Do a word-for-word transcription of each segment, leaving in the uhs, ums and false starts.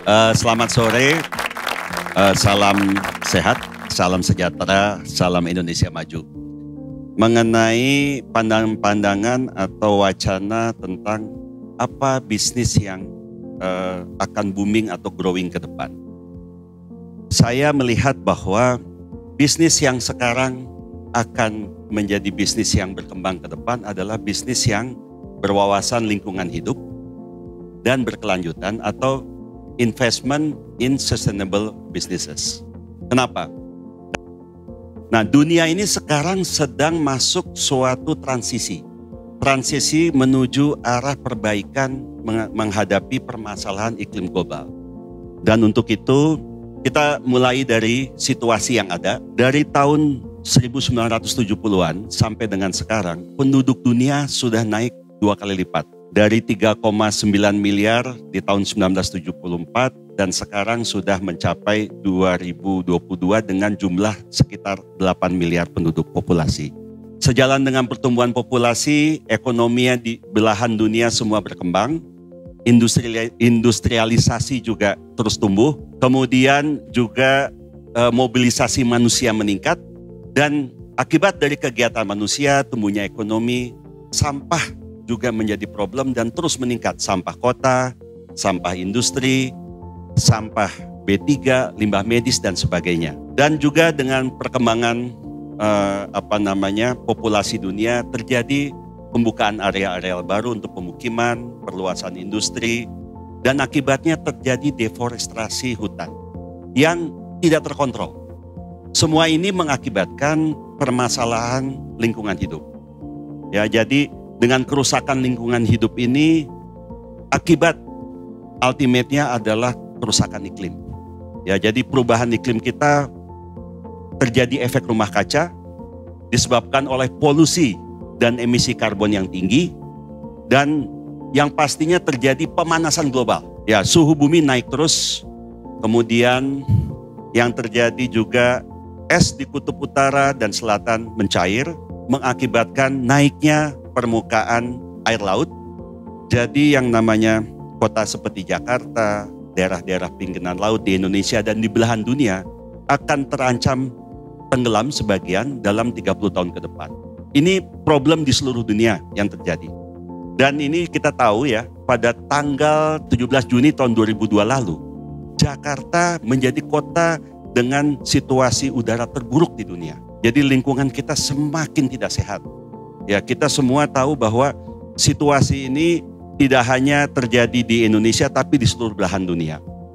Uh, selamat sore, uh, salam sehat, salam sejahtera, salam Indonesia maju. Mengenai pandangan-pandangan atau wacana tentang apa bisnis yang uh, akan booming atau growing ke depan. Saya melihat bahwa bisnis yang sekarang akan menjadi bisnis yang berkembang ke depan adalah bisnis yang berwawasan lingkungan hidup dan berkelanjutan atau investment in sustainable businesses. Kenapa? Nah, dunia ini sekarang sedang masuk suatu transisi. Transisi menuju arah perbaikan menghadapi permasalahan iklim global. Dan untuk itu, kita mulai dari situasi yang ada. Dari tahun seribu sembilan ratus tujuh puluhan sampai dengan sekarang, penduduk dunia sudah naik dua kali lipat. Dari tiga koma sembilan miliar di tahun seribu sembilan ratus tujuh puluh empat dan sekarang sudah mencapai dua ribu dua puluh dua dengan jumlah sekitar delapan miliar penduduk populasi. Sejalan dengan pertumbuhan populasi, ekonomi di belahan dunia semua berkembang, industri, industrialisasi juga terus tumbuh, kemudian juga e, mobilisasi manusia meningkat, dan akibat dari kegiatan manusia, tumbuhnya ekonomi, sampah juga menjadi problem dan terus meningkat. Sampah kota, sampah industri, sampah B tiga, limbah medis dan sebagainya. Dan juga dengan perkembangan eh, apa namanya populasi dunia terjadi pembukaan area-area baru untuk pemukiman, perluasan industri, dan akibatnya terjadi deforestasi hutan yang tidak terkontrol. Semua ini mengakibatkan permasalahan lingkungan hidup. Ya, jadi dengan kerusakan lingkungan hidup ini, akibat ultimate-nya adalah kerusakan iklim. Ya, jadi perubahan iklim kita terjadi efek rumah kaca disebabkan oleh polusi dan emisi karbon yang tinggi, dan yang pastinya terjadi pemanasan global. Ya, suhu bumi naik terus, kemudian yang terjadi juga es di kutub utara dan selatan mencair, mengakibatkan naiknya permukaan air laut. Jadi yang namanya kota seperti Jakarta, daerah-daerah pinggiran laut di Indonesia dan di belahan dunia akan terancam tenggelam sebagian dalam tiga puluh tahun ke depan. Ini problem di seluruh dunia yang terjadi. Dan ini kita tahu ya, pada tanggal tujuh belas Juni tahun dua ribu dua lalu, Jakarta menjadi kota dengan situasi udara terburuk di dunia. Jadi lingkungan kita semakin tidak sehat. Ya, kita semua tahu bahwa situasi ini tidak hanya terjadi di Indonesia tapi di seluruh belahan dunia.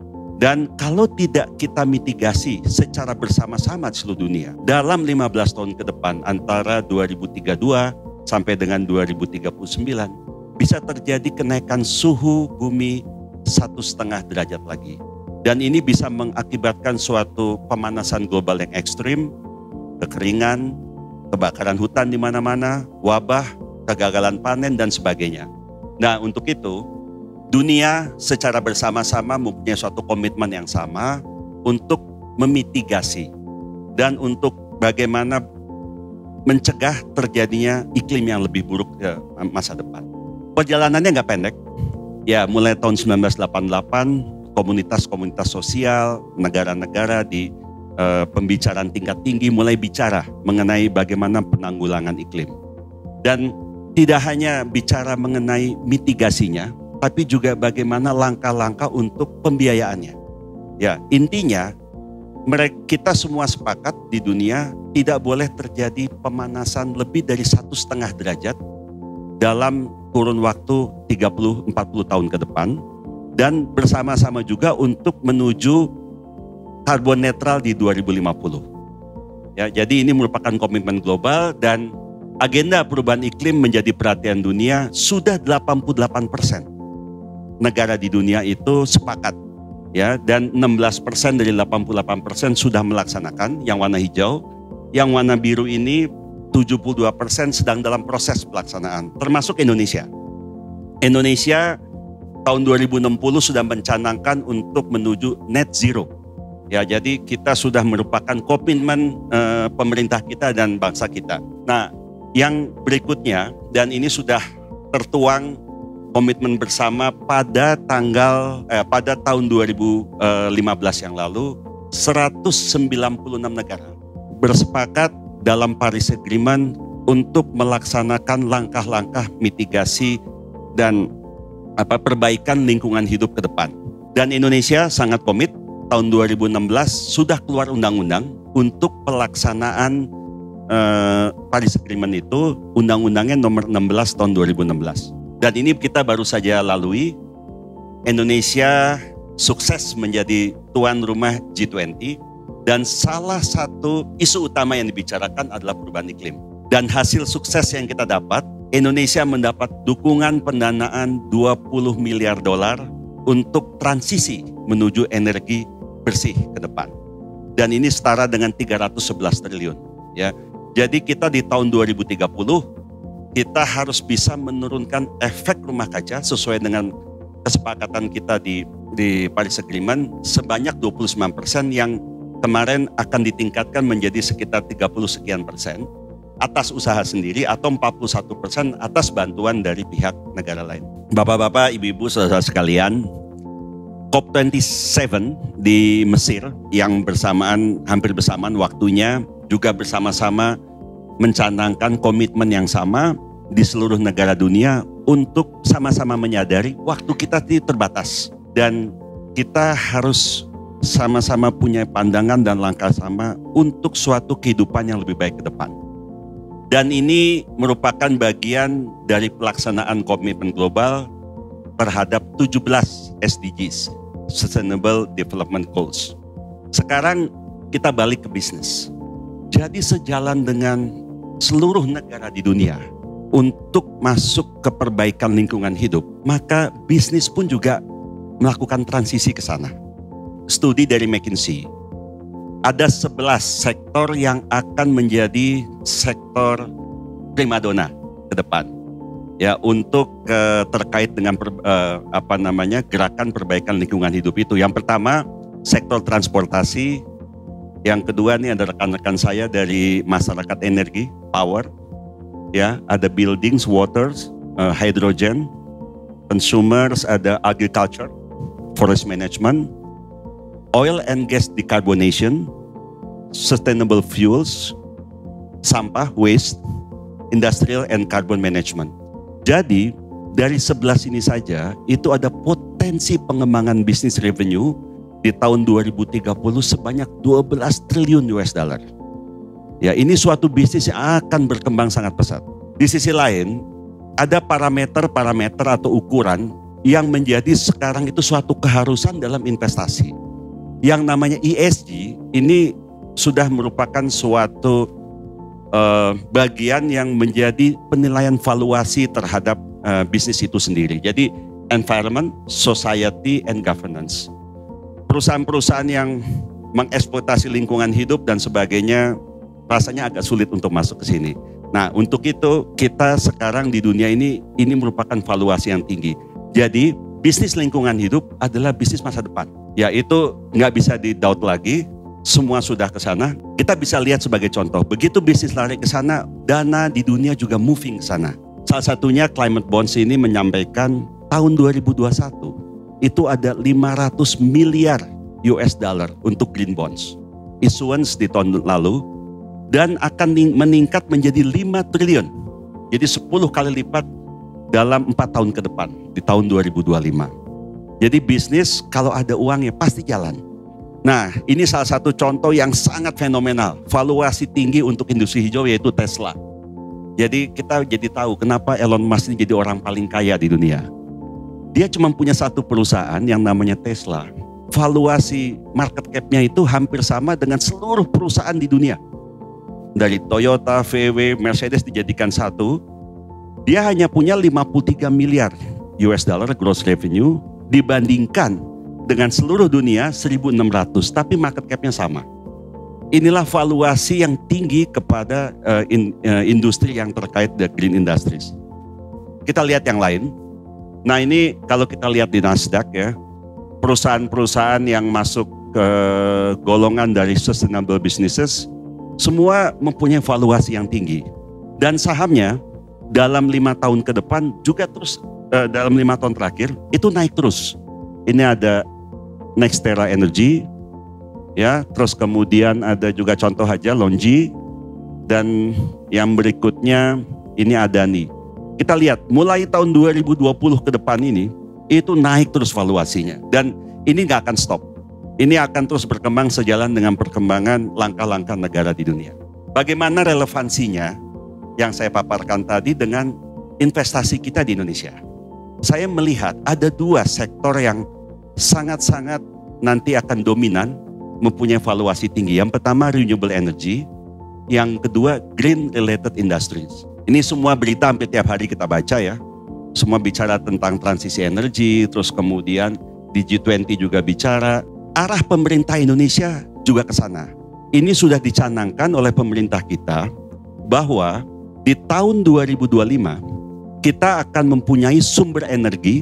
Dan kalau tidak kita mitigasi secara bersama-sama di seluruh dunia, dalam lima belas tahun ke depan antara dua ribu tiga puluh dua sampai dengan dua ribu tiga puluh sembilan bisa terjadi kenaikan suhu bumi satu setengah derajat lagi. Dan ini bisa mengakibatkan suatu pemanasan global yang ekstrim, kekeringan, kebakaran hutan di mana-mana, wabah, kegagalan panen, dan sebagainya. Nah, untuk itu, dunia secara bersama-sama mempunyai suatu komitmen yang sama untuk memitigasi dan untuk bagaimana mencegah terjadinya iklim yang lebih buruk ke masa depan. Perjalanannya nggak pendek. Ya, mulai tahun seribu sembilan ratus delapan puluh delapan, komunitas-komunitas sosial, negara-negara di Uh, pembicaraan tingkat tinggi mulai bicara mengenai bagaimana penanggulangan iklim. Dan tidak hanya bicara mengenai mitigasinya, tapi juga bagaimana langkah-langkah untuk pembiayaannya. Ya, intinya mereka, kita semua sepakat di dunia tidak boleh terjadi pemanasan lebih dari satu setengah derajat dalam kurun waktu tiga puluh sampai empat puluh tahun ke depan, dan bersama-sama juga untuk menuju karbon netral di dua ribu lima puluh. Ya, jadi ini merupakan komitmen global dan agenda perubahan iklim menjadi perhatian dunia. Sudah delapan puluh delapan persen negara di dunia itu sepakat, ya, dan enam belas persen dari delapan puluh delapan persen sudah melaksanakan yang warna hijau. Yang warna biru ini tujuh puluh dua persen sedang dalam proses pelaksanaan, termasuk Indonesia. Indonesia tahun dua ribu enam puluh sudah mencanangkan untuk menuju net zero. Ya, jadi kita sudah merupakan komitmen eh, pemerintah kita dan bangsa kita. Nah, yang berikutnya, dan ini sudah tertuang komitmen bersama pada tanggal eh, pada tahun dua ribu lima belas yang lalu, seratus sembilan puluh enam negara bersepakat dalam Paris Agreement untuk melaksanakan langkah-langkah mitigasi dan apa perbaikan lingkungan hidup ke depan. Dan Indonesia sangat komit. Tahun dua ribu enam belas sudah keluar undang-undang untuk pelaksanaan eh, Paris Agreement itu, undang-undangnya nomor enam belas tahun dua ribu enam belas. Dan ini kita baru saja lalui. Indonesia sukses menjadi tuan rumah G dua puluh dan salah satu isu utama yang dibicarakan adalah perubahan iklim. Dan hasil sukses yang kita dapat, Indonesia mendapat dukungan pendanaan dua puluh miliar dolar untuk transisi menuju energi bersih ke depan. Dan ini setara dengan tiga ratus sebelas triliun. Ya. Jadi kita di tahun dua ribu tiga puluh, kita harus bisa menurunkan efek rumah kaca sesuai dengan kesepakatan kita di, di Paris Agreement sebanyak dua puluh sembilan persen yang kemarin akan ditingkatkan menjadi sekitar tiga puluh sekian persen atas usaha sendiri atau empat puluh satu persen atas bantuan dari pihak negara lain. Bapak-bapak, ibu-ibu, saudara sekalian, COP dua puluh tujuh di Mesir yang bersamaan hampir bersamaan waktunya juga bersama-sama mencanangkan komitmen yang sama di seluruh negara dunia untuk sama-sama menyadari waktu kita terbatas dan kita harus sama-sama punya pandangan dan langkah sama untuk suatu kehidupan yang lebih baik ke depan. Dan ini merupakan bagian dari pelaksanaan komitmen global terhadap tujuh belas S D Gs, Sustainable Development Goals. Sekarang kita balik ke bisnis. Jadi sejalan dengan seluruh negara di dunia untuk masuk ke perbaikan lingkungan hidup, maka bisnis pun juga melakukan transisi ke sana. Studi dari McKinsey, ada sebelas sektor yang akan menjadi sektor primadona ke depan. Ya, untuk uh, terkait dengan per, uh, apa namanya gerakan perbaikan lingkungan hidup itu. Yang pertama, sektor transportasi. Yang kedua, ini ada rekan-rekan saya dari masyarakat energi, power. Ya, ada buildings, waters, uh, hydrogen, consumers, ada agriculture, forest management, oil and gas decarbonation, sustainable fuels, sampah, waste, industrial and carbon management. Jadi dari sebelas ini saja itu ada potensi pengembangan bisnis revenue di tahun dua ribu tiga puluh sebanyak dua belas triliun U S dollar. Ya, ini suatu bisnis yang akan berkembang sangat pesat. Di sisi lain, ada parameter-parameter atau ukuran yang menjadi sekarang itu suatu keharusan dalam investasi. Yang namanya E S G ini sudah merupakan suatu Uh, bagian yang menjadi penilaian valuasi terhadap uh, bisnis itu sendiri. Jadi environment, society, and governance. Perusahaan-perusahaan yang mengeksploitasi lingkungan hidup dan sebagainya rasanya agak sulit untuk masuk ke sini. Nah, untuk itu kita sekarang di dunia ini ini merupakan valuasi yang tinggi. Jadi bisnis lingkungan hidup adalah bisnis masa depan. Ya, itu nggak bisa di-doubt lagi. Semua sudah ke sana. Kita bisa lihat sebagai contoh. Begitu bisnis lari ke sana, dana di dunia juga moving ke sana. Salah satunya Climate Bonds ini menyampaikan tahun dua ribu dua puluh satu itu ada lima ratus miliar U S dollar untuk green bonds. Issuance di tahun lalu dan akan meningkat menjadi lima triliun. Jadi sepuluh kali lipat dalam empat tahun ke depan di tahun dua ribu dua puluh lima. Jadi bisnis kalau ada uangnya pasti jalan. Nah, ini salah satu contoh yang sangat fenomenal. Valuasi tinggi untuk industri hijau yaitu Tesla. Jadi kita jadi tahu kenapa Elon Musk ini jadi orang paling kaya di dunia. Dia cuma punya satu perusahaan yang namanya Tesla. Valuasi market cap-nya itu hampir sama dengan seluruh perusahaan di dunia. Dari Toyota, V W, Mercedes dijadikan satu. Dia hanya punya lima puluh tiga miliar U S dollar gross revenue dibandingkan dengan seluruh dunia seribu enam ratus, tapi market cap-nya sama. Inilah valuasi yang tinggi kepada uh, in, uh, industri yang terkait dengan green industries. Kita lihat yang lain. Nah, ini kalau kita lihat di Nasdaq ya, perusahaan-perusahaan yang masuk ke golongan dari sustainable businesses, semua mempunyai valuasi yang tinggi. Dan sahamnya dalam lima tahun ke depan juga terus uh, dalam lima tahun terakhir itu naik terus. Ini ada NextEra Energy, ya, terus kemudian ada juga contoh aja Longi, dan yang berikutnya ini Adani. Kita lihat mulai tahun dua ribu dua puluh ke depan ini itu naik terus valuasinya, dan ini nggak akan stop. Ini akan terus berkembang sejalan dengan perkembangan langkah-langkah negara di dunia. Bagaimana relevansinya yang saya paparkan tadi dengan investasi kita di Indonesia? Saya melihat ada dua sektor yang sangat-sangat nanti akan dominan, mempunyai valuasi tinggi. Yang pertama renewable energy, yang kedua green related industries. Ini semua berita hampir tiap hari kita baca ya. Semua bicara tentang transisi energi, terus kemudian di G dua puluh juga bicara. Arah pemerintah Indonesia juga ke sana. Ini sudah dicanangkan oleh pemerintah kita bahwa di tahun dua ribu dua puluh lima kita akan mempunyai sumber energi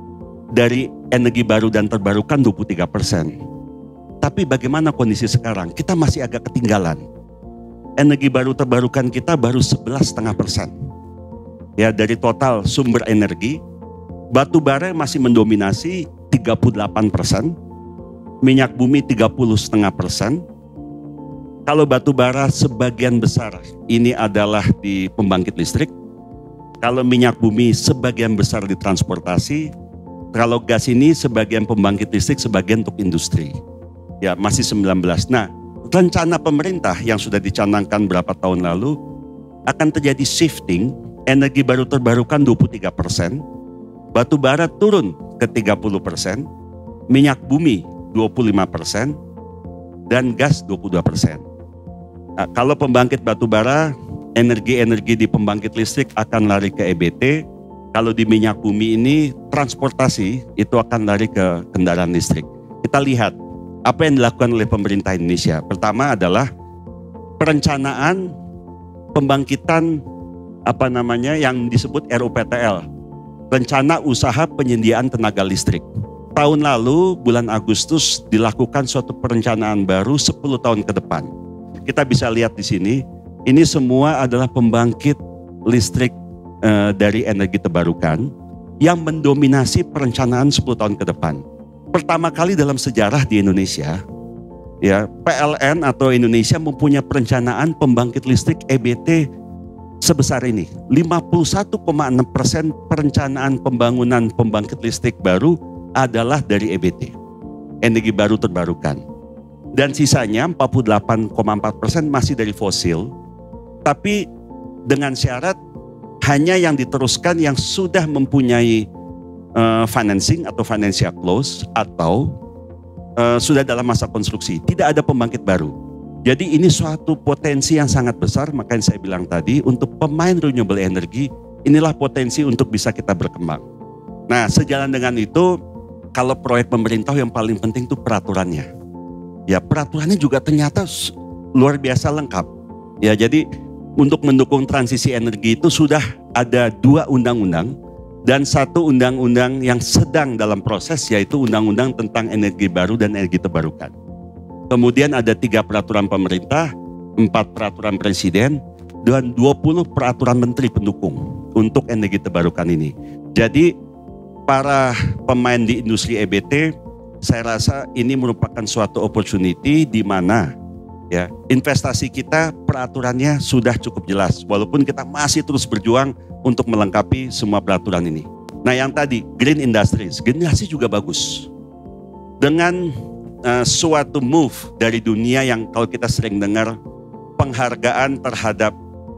dari energi baru dan terbarukan dua puluh tiga persen. Tapi bagaimana kondisi sekarang? Kita masih agak ketinggalan. Energi baru terbarukan kita baru sebelas koma lima persen. Ya, dari total sumber energi, batu bara masih mendominasi tiga puluh delapan persen. Minyak bumi tiga puluh koma lima persen. Kalau batu bara sebagian besar ini adalah di pembangkit listrik. Kalau minyak bumi sebagian besar di transportasi. Kalau gas ini sebagian pembangkit listrik, sebagian untuk industri. Ya, masih sembilan belas. Nah, rencana pemerintah yang sudah dicanangkan berapa tahun lalu akan terjadi shifting, energi baru terbarukan dua puluh tiga persen, batu bara turun ke tiga puluh persen, minyak bumi dua puluh lima persen, dan gas dua puluh dua persen. Nah, kalau pembangkit batu bara, energi-energi di pembangkit listrik akan lari ke E B T. Kalau di minyak bumi ini, transportasi itu akan lari ke kendaraan listrik. Kita lihat apa yang dilakukan oleh pemerintah Indonesia. Pertama adalah perencanaan pembangkitan apa namanya yang disebut R U P T L, Rencana Usaha Penyediaan Tenaga Listrik. Tahun lalu bulan Agustus dilakukan suatu perencanaan baru sepuluh tahun ke depan. Kita bisa lihat di sini, ini semua adalah pembangkit listrik eh, dari energi terbarukan yang mendominasi perencanaan sepuluh tahun ke depan. Pertama kali dalam sejarah di Indonesia, ya, P L N atau Indonesia mempunyai perencanaan pembangkit listrik E B T sebesar ini. lima puluh satu koma enam persen perencanaan pembangunan pembangkit listrik baru adalah dari E B T, energi baru terbarukan. Dan sisanya empat puluh delapan koma empat persen masih dari fosil, tapi dengan syarat hanya yang diteruskan yang sudah mempunyai uh, financing atau financial close atau uh, sudah dalam masa konstruksi. Tidak ada pembangkit baru. Jadi ini suatu potensi yang sangat besar, makanya saya bilang tadi untuk pemain renewable energy inilah potensi untuk bisa kita berkembang. Nah, sejalan dengan itu, kalau proyek pemerintah yang paling penting itu peraturannya. Ya, peraturannya juga ternyata luar biasa lengkap. Ya, jadi untuk mendukung transisi energi itu sudah ada dua undang-undang dan satu undang-undang yang sedang dalam proses, yaitu undang-undang tentang energi baru dan energi terbarukan. Kemudian ada tiga peraturan pemerintah, empat peraturan presiden, dan dua puluh peraturan menteri pendukung untuk energi terbarukan ini. Jadi para pemain di industri E B T, saya rasa ini merupakan suatu opportunity di mana ya investasi kita peraturannya sudah cukup jelas, walaupun kita masih terus berjuang untuk melengkapi semua peraturan ini. Nah, yang tadi green industries, green industries juga bagus. Dengan uh, suatu move dari dunia yang kalau kita sering dengar penghargaan terhadap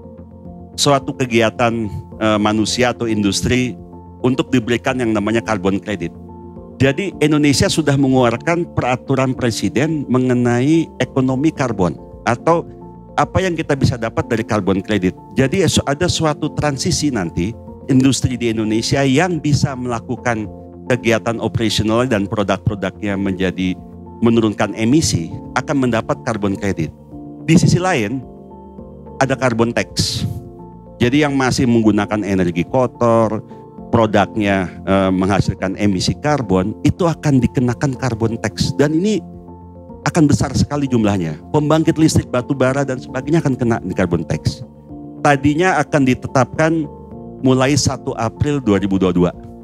suatu kegiatan uh, manusia atau industri untuk diberikan yang namanya carbon credit. Jadi Indonesia sudah mengeluarkan peraturan presiden mengenai ekonomi karbon atau apa yang kita bisa dapat dari carbon credit. Jadi ada suatu transisi nanti industri di Indonesia yang bisa melakukan kegiatan operasional dan produk-produknya menjadi menurunkan emisi akan mendapat carbon credit. Di sisi lain ada carbon tax. Jadi yang masih menggunakan energi kotor, produknya e, menghasilkan emisi karbon, itu akan dikenakan carbon tax. Dan ini akan besar sekali jumlahnya. Pembangkit listrik batu bara dan sebagainya akan kena di carbon tax. Tadinya akan ditetapkan mulai satu April dua ribu dua puluh dua.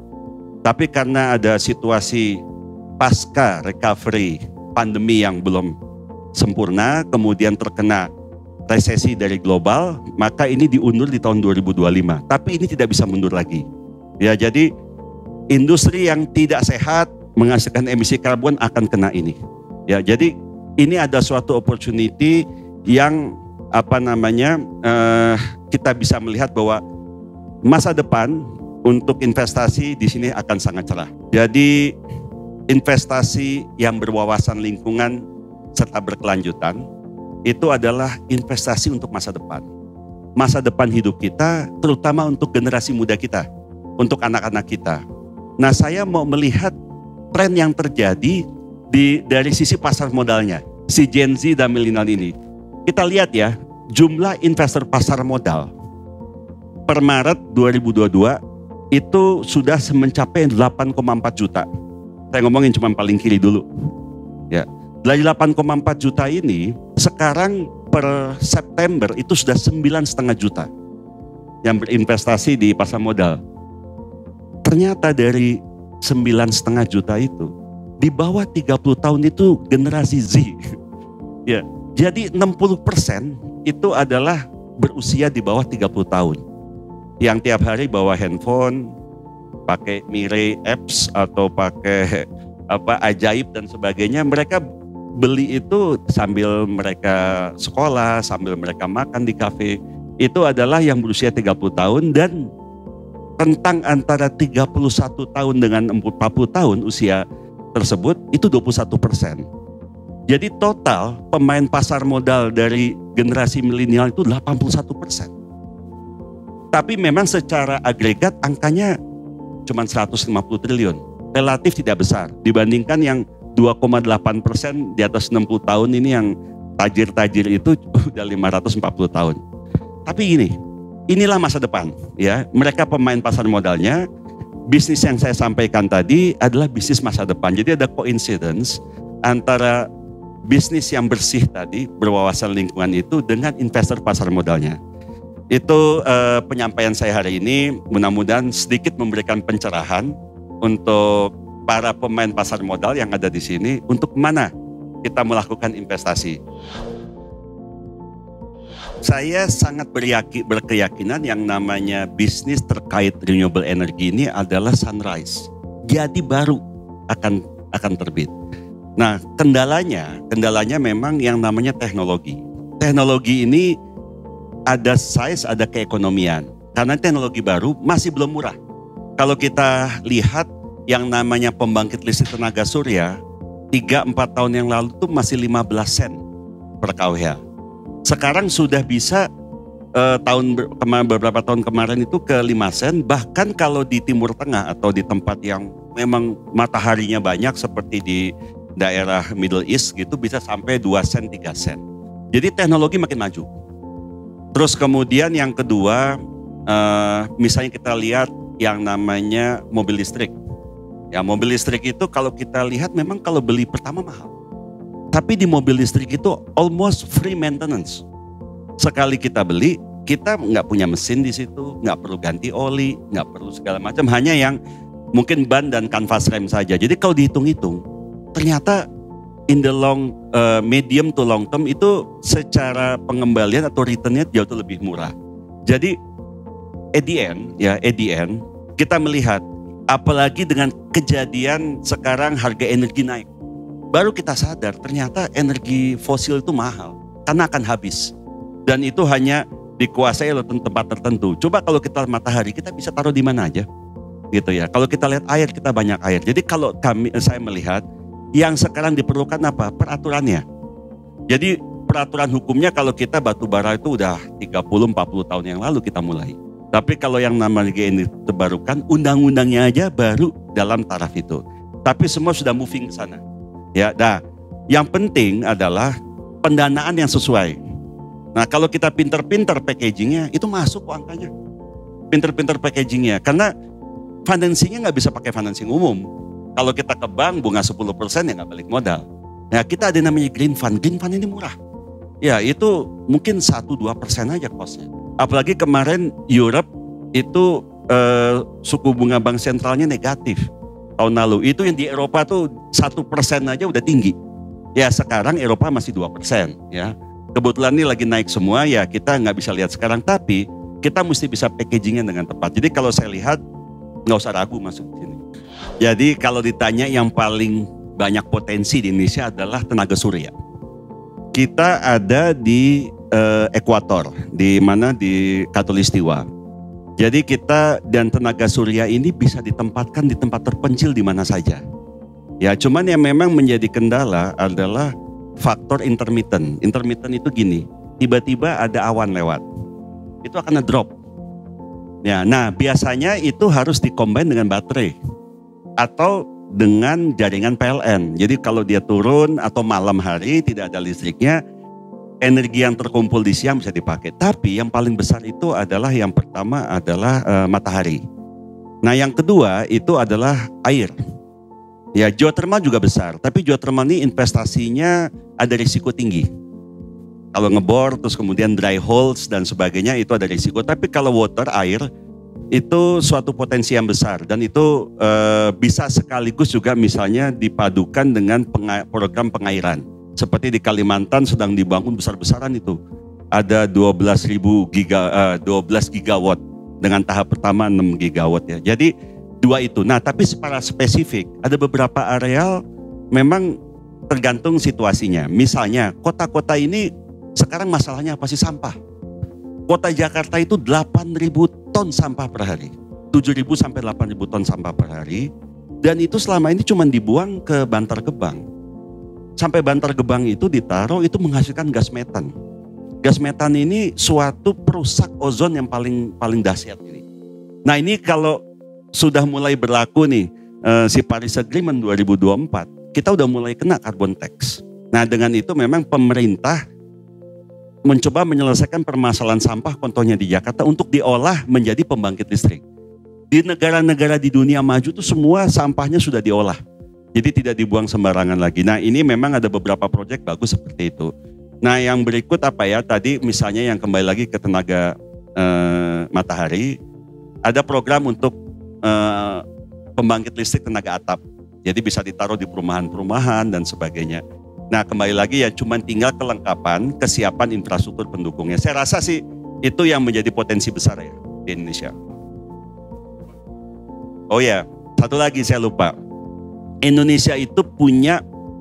Tapi karena ada situasi pasca recovery pandemi yang belum sempurna, kemudian terkena resesi dari global, maka ini diundur di tahun dua ribu dua puluh lima. Tapi ini tidak bisa mundur lagi. Ya, jadi industri yang tidak sehat menghasilkan emisi karbon akan kena ini. Ya, jadi ini ada suatu opportunity yang apa namanya eh, kita bisa melihat bahwa masa depan untuk investasi di sini akan sangat cerah. Jadi investasi yang berwawasan lingkungan serta berkelanjutan itu adalah investasi untuk masa depan. Masa depan hidup kita, terutama untuk generasi muda kita, untuk anak-anak kita. Nah, saya mau melihat tren yang terjadi di dari sisi pasar modalnya, si Gen Z dan milenial ini. Kita lihat ya, jumlah investor pasar modal per Maret dua ribu dua puluh dua itu sudah mencapai delapan koma empat juta. Saya ngomongin cuma paling kiri dulu. Ya, dari delapan koma empat juta ini sekarang per September itu sudah sembilan koma lima juta yang berinvestasi di pasar modal. Ternyata dari sembilan koma lima juta itu di bawah tiga puluh tahun itu generasi Z. Ya, jadi enam puluh persen itu adalah berusia di bawah tiga puluh tahun. Yang tiap hari bawa handphone, pakai Mirai apps atau pakai apa ajaib dan sebagainya. Mereka beli itu sambil mereka sekolah, sambil mereka makan di kafe. Itu adalah yang berusia tiga puluh tahun, dan rentang antara tiga puluh satu tahun dengan empat puluh tahun usia tersebut itu dua puluh satu persen. Jadi total pemain pasar modal dari generasi milenial itu delapan puluh satu persen. Tapi memang secara agregat angkanya cuma seratus lima puluh triliun. Relatif tidak besar dibandingkan yang dua koma delapan persen di atas enam puluh tahun ini, yang tajir-tajir itu udah lima ratus empat puluh tahun. Tapi ini, inilah masa depan ya. Mereka pemain pasar modalnya, bisnis yang saya sampaikan tadi adalah bisnis masa depan. Jadi ada coincidence antara bisnis yang bersih tadi, berwawasan lingkungan itu, dengan investor pasar modalnya. Itu eh, penyampaian saya hari ini, mudah-mudahan sedikit memberikan pencerahan untuk para pemain pasar modal yang ada di sini, untuk mana kita melakukan investasi. Saya sangat beryaki, berkeyakinan yang namanya bisnis terkait renewable energy ini adalah sunrise. Jadi baru akan akan terbit. Nah, kendalanya, kendalanya memang yang namanya teknologi. Teknologi ini ada size, ada keekonomian. Karena teknologi baru masih belum murah. Kalau kita lihat yang namanya pembangkit listrik tenaga surya, tiga sampai empat tahun yang lalu tuh masih lima belas sen per kWh. Sekarang sudah bisa eh, tahun beberapa tahun kemarin itu ke lima sen, bahkan kalau di Timur Tengah atau di tempat yang memang mataharinya banyak seperti di daerah Middle East gitu bisa sampai dua sen, tiga sen. Jadi teknologi makin maju. Terus kemudian yang kedua, eh, misalnya kita lihat yang namanya mobil listrik. Ya, mobil listrik itu kalau kita lihat memang kalau beli pertama mahal. Tapi di mobil listrik itu almost free maintenance. Sekali kita beli, kita nggak punya mesin di situ, nggak perlu ganti oli, nggak perlu segala macam. Hanya yang mungkin ban dan kanvas rem saja. Jadi kalau dihitung-hitung, ternyata in the long, uh, medium to long term itu secara pengembalian atau returnnya jauh lebih murah. Jadi at the end, ya at the end, kita melihat apalagi dengan kejadian sekarang harga energi naik. Baru kita sadar ternyata energi fosil itu mahal karena akan habis. Dan itu hanya dikuasai oleh tempat tertentu. Coba kalau kita matahari, kita bisa taruh di mana aja. Gitu ya. Kalau kita lihat air, kita banyak air. Jadi kalau kami saya melihat yang sekarang diperlukan apa? Peraturannya. Jadi peraturan hukumnya kalau kita batu bara itu udah tiga puluh sampai empat puluh tahun yang lalu kita mulai. Tapi kalau yang namanya energi terbarukan, undang-undangnya aja baru dalam taraf itu. Tapi semua sudah moving ke sana. Ya, nah, yang penting adalah pendanaan yang sesuai. Nah, kalau kita pinter-pinter packagingnya, itu masuk kok angkanya. Pinter-pinter packagingnya, karena financingnya nggak bisa pakai financing umum. Kalau kita ke bank bunga sepuluh persen ya nggak balik modal. Nah, kita ada namanya green fund. Green fund ini murah. Ya, itu mungkin satu sampai dua persen aja costnya. Apalagi kemarin Europe itu eh, suku bunga bank sentralnya negatif. tahun lalu. Itu yang di Eropa tuh satu persen aja udah tinggi. Ya sekarang Eropa masih dua persen ya. Kebetulan ini lagi naik semua ya, kita nggak bisa lihat sekarang. Tapi kita mesti bisa packagingnya dengan tepat. Jadi kalau saya lihat nggak usah ragu masuk sini. Jadi kalau ditanya yang paling banyak potensi di Indonesia adalah tenaga surya. Kita ada di eh, ekuator, di mana di Khatulistiwa. Jadi kita dan tenaga surya ini bisa ditempatkan di tempat terpencil di mana saja. Ya, cuman yang memang menjadi kendala adalah faktor intermittent. Intermittent itu gini, tiba-tiba ada awan lewat, itu akan ngedrop. Ya, nah biasanya itu harus dikombin dengan baterai atau dengan jaringan P L N. Jadi kalau dia turun atau malam hari tidak ada listriknya, energi yang terkumpul di siang bisa dipakai. Tapi yang paling besar itu adalah yang pertama adalah e, matahari. Nah yang kedua itu adalah air. Ya geothermal juga besar, tapi geothermal ini investasinya ada risiko tinggi. Kalau ngebor terus kemudian dry holes dan sebagainya itu ada risiko. Tapi kalau water, air, itu suatu potensi yang besar dan itu e, bisa sekaligus juga misalnya dipadukan dengan penga- program pengairan. Seperti di Kalimantan sedang dibangun besar-besaran itu. Ada dua belas ribu giga, uh, dua belas gigawatt dengan tahap pertama enam gigawatt ya. Jadi dua itu. Nah tapi secara spesifik ada beberapa areal memang tergantung situasinya. Misalnya kota-kota ini sekarang masalahnya apa sih? Sampah. Kota Jakarta itu delapan ribu ton sampah per hari. tujuh ribu sampai delapan ribu ton sampah per hari. Dan itu selama ini cuma dibuang ke Bantar Gebang. Sampai Bantar Gebang itu ditaruh, itu menghasilkan gas metan. Gas metan ini suatu perusak ozon yang paling paling dahsyat ini. Nah ini kalau sudah mulai berlaku nih eh, si Paris Agreement dua ribu dua puluh empat, kita udah mulai kena carbon tax. Nah dengan itu memang pemerintah mencoba menyelesaikan permasalahan sampah contohnya di Jakarta untuk diolah menjadi pembangkit listrik. Di negara-negara di dunia maju itu semua sampahnya sudah diolah. Jadi tidak dibuang sembarangan lagi. Nah ini memang ada beberapa proyek bagus seperti itu. Nah yang berikut apa ya, tadi misalnya yang kembali lagi ke tenaga eh, matahari. Ada program untuk eh, pembangkit listrik tenaga atap. Jadi bisa ditaruh di perumahan-perumahan dan sebagainya. Nah kembali lagi ya cuman tinggal kelengkapan, kesiapan infrastruktur pendukungnya. Saya rasa sih itu yang menjadi potensi besar ya di Indonesia. Oh ya, satu lagi saya lupa. Indonesia itu punya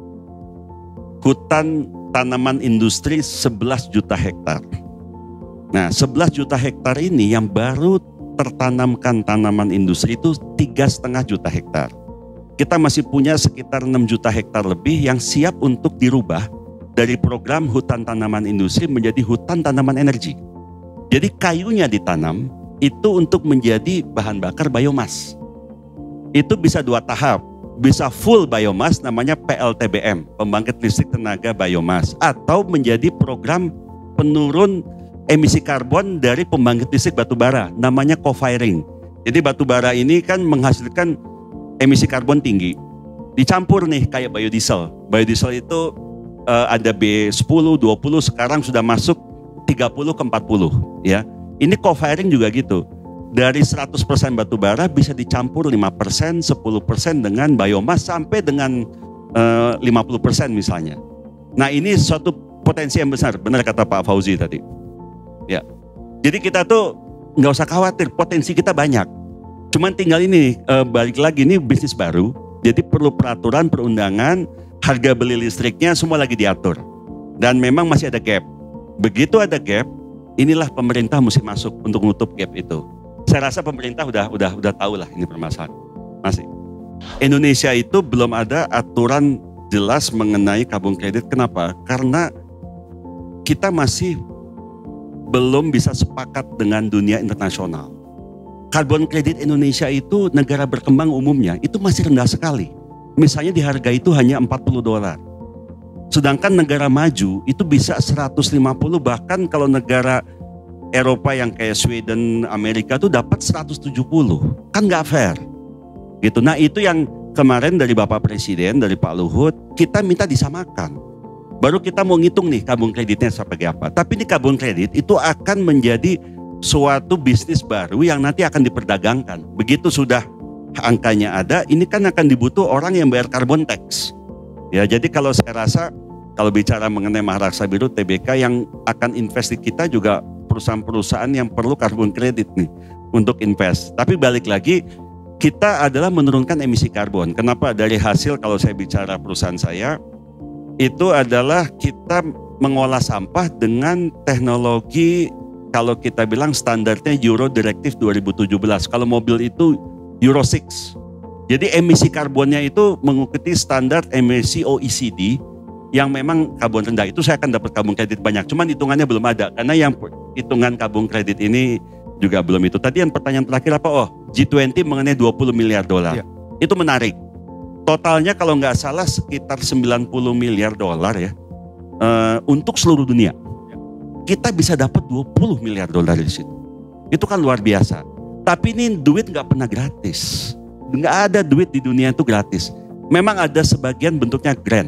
hutan tanaman industri sebelas juta hektar. Nah sebelas juta hektar ini yang baru tertanamkan tanaman industri itu tiga koma lima juta hektar. Kita masih punya sekitar enam juta hektar lebih yang siap untuk dirubah dari program hutan tanaman industri menjadi hutan tanaman energi. Jadi kayunya ditanam itu untuk menjadi bahan bakar biomas. Itu bisa dua tahap. Bisa full biomas namanya P L T B M, pembangkit listrik tenaga biomas, atau menjadi program penurun emisi karbon dari pembangkit listrik batubara namanya co-firing. Jadi batubara ini kan menghasilkan emisi karbon tinggi. Dicampur nih kayak biodiesel. Biodiesel itu uh, ada B sepuluh, dua puluh, sekarang sudah masuk tiga puluh ke empat puluh ya. Ini co-firing juga gitu. Dari seratus persen batu bara bisa dicampur lima persen, sepuluh persen dengan biomas sampai dengan uh, lima puluh persen misalnya. Nah ini suatu potensi yang besar, benar kata Pak Fauzi tadi. Ya, jadi kita tuh nggak usah khawatir, potensi kita banyak. Cuman tinggal ini, uh, balik lagi ini bisnis baru, jadi perlu peraturan, perundangan, harga beli listriknya semua lagi diatur. Dan memang masih ada gap. Begitu ada gap, inilah pemerintah mesti masuk untuk menutup gap itu. Saya rasa pemerintah udah udah udah tahu lah ini permasalahan. Masih. Indonesia itu belum ada aturan jelas mengenai carbon credit. Kenapa? Karena kita masih belum bisa sepakat dengan dunia internasional. Carbon credit Indonesia itu negara berkembang umumnya itu masih rendah sekali. Misalnya di harga itu hanya empat puluh dolar. Sedangkan negara maju itu bisa seratus lima puluh, bahkan kalau negara Eropa yang kayak Sweden, Amerika tuh dapat seratus tujuh puluh. Kan nggak fair. Gitu. Nah itu yang kemarin dari Bapak Presiden, dari Pak Luhut, kita minta disamakan. Baru kita mau ngitung nih carbon kreditnya sebagai apa. Tapi ini carbon kredit itu akan menjadi suatu bisnis baru yang nanti akan diperdagangkan. Begitu sudah angkanya ada, ini kan akan dibutuh orang yang bayar carbon tax. Ya, jadi kalau saya rasa kalau bicara mengenai Maharaksa Biru T B K yang akan invest di kita juga perusahaan-perusahaan yang perlu carbon credit nih untuk invest. Tapi balik lagi, kita adalah menurunkan emisi karbon. Kenapa? Dari hasil kalau saya bicara perusahaan saya, itu adalah kita mengolah sampah dengan teknologi kalau kita bilang standarnya Euro Directive dua ribu tujuh belas. Kalau mobil itu Euro enam. Jadi emisi karbonnya itu mengikuti standar emisi O E C D yang memang karbon rendah. Itu saya akan dapat karbon kredit banyak. Cuman hitungannya belum ada karena yang hitungan karbon kredit ini juga belum itu. Tadi yang pertanyaan terakhir apa? Oh, G dua puluh mengenai dua puluh miliar dolar. Ya. Itu menarik. Totalnya kalau nggak salah sekitar sembilan puluh miliar dolar ya uh, untuk seluruh dunia. Ya. Kita bisa dapat dua puluh miliar dolar di situ. Itu kan luar biasa. Tapi ini duit nggak pernah gratis. Nggak ada duit di dunia itu gratis. Memang ada sebagian bentuknya grant.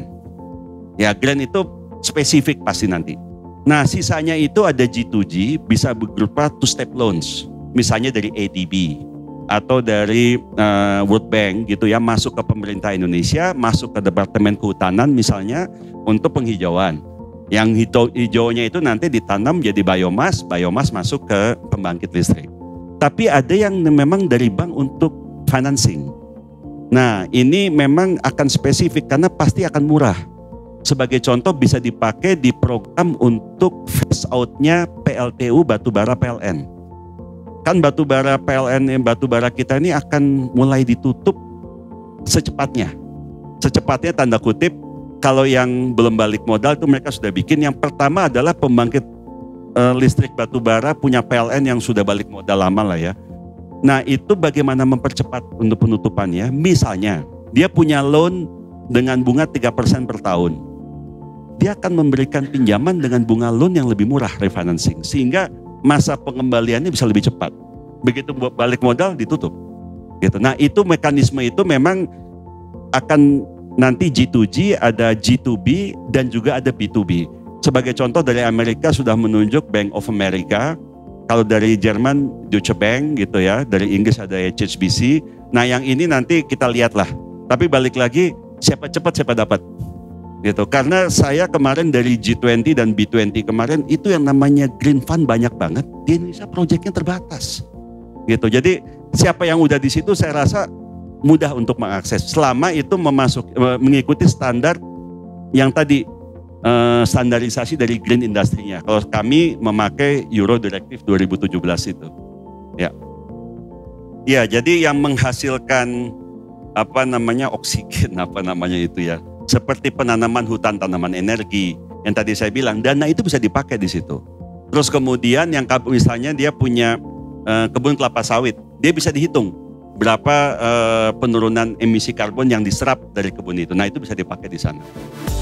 Ya, grant itu spesifik pasti nanti. Nah, sisanya itu ada G dua G, bisa berupa two-step loans. Misalnya dari A D B atau dari uh, World Bank gitu ya, masuk ke pemerintah Indonesia, masuk ke Departemen Kehutanan misalnya untuk penghijauan. Yang hijau, hijaunya itu nanti ditanam jadi biomas, biomas masuk ke pembangkit listrik. Tapi ada yang memang dari bank untuk financing. Nah, ini memang akan spesifik karena pasti akan murah. Sebagai contoh bisa dipakai di program untuk phase out-nya P L T U batubara P L N. Kan batubara P L N, batubara kita ini akan mulai ditutup secepatnya. Secepatnya tanda kutip, kalau yang belum balik modal itu mereka sudah bikin. Yang pertama adalah pembangkit e, listrik batubara punya P L N yang sudah balik modal lama lah ya. Nah, itu bagaimana mempercepat untuk penutupannya? Misalnya, dia punya loan dengan bunga tiga persen per tahun. Dia akan memberikan pinjaman dengan bunga loan yang lebih murah, refinancing. Sehingga masa pengembaliannya bisa lebih cepat. Begitu balik modal, ditutup. Gitu. Nah, itu mekanisme itu memang akan nanti G dua G, ada G dua B, dan juga ada B dua B. Sebagai contoh dari Amerika sudah menunjuk Bank of America. Kalau dari Jerman, Deutsche Bank gitu ya, dari Inggris ada H S B C. Nah, yang ini nanti kita lihatlah. Tapi balik lagi, siapa cepat siapa dapat. Gitu. Karena saya kemarin dari G dua puluh dan B dua puluh kemarin itu yang namanya Green Fund banyak banget. Di Indonesia proyeknya terbatas. Gitu. Jadi siapa yang udah di situ saya rasa mudah untuk mengakses. Selama itu memasuk, mengikuti standar yang tadi. Uh, standarisasi dari green industry-nya. Kalau kami memakai Euro Directive dua ribu tujuh belas itu. Ya. Ya, jadi yang menghasilkan apa namanya oksigen, apa namanya itu ya. Seperti penanaman hutan, tanaman energi. Yang tadi saya bilang, dana itu bisa dipakai di situ. Terus kemudian yang misalnya dia punya uh, kebun kelapa sawit, dia bisa dihitung berapa uh, penurunan emisi karbon yang diserap dari kebun itu. Nah, itu bisa dipakai di sana.